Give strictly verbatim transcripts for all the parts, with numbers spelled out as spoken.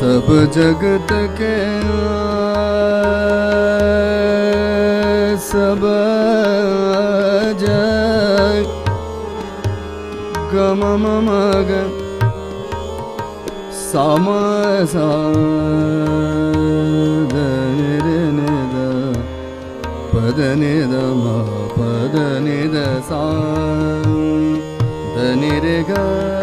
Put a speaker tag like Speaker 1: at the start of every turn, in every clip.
Speaker 1: सब जगत के सब जग गम मम ग सम सा ध नि रे नि ध पद नि ध म पद नि ध सा ध नि रे ग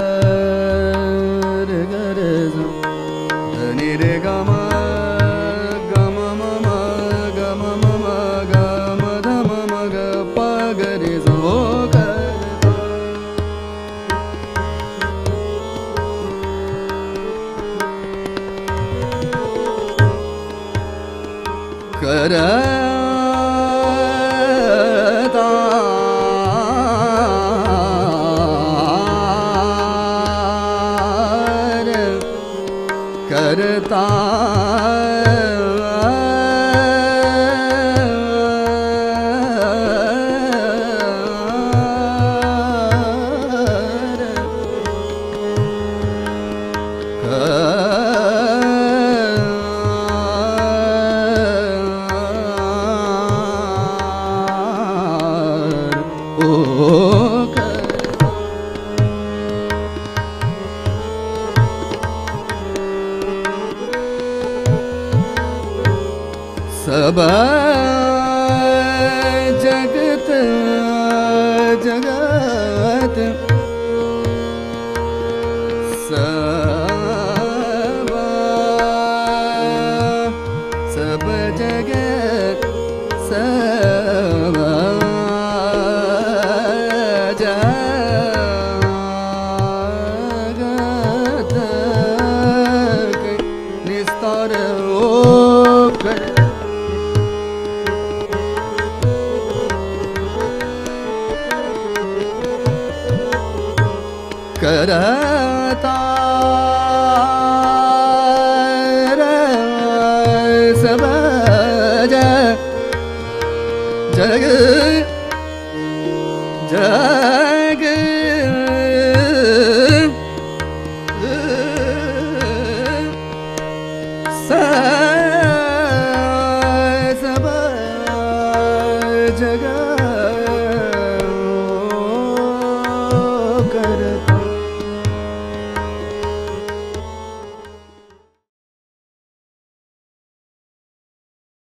Speaker 1: रे ग रे ध नि रे ग म ग म म म ग म म म ग म ध म म ग प ग रे स ओ ग करता करता सब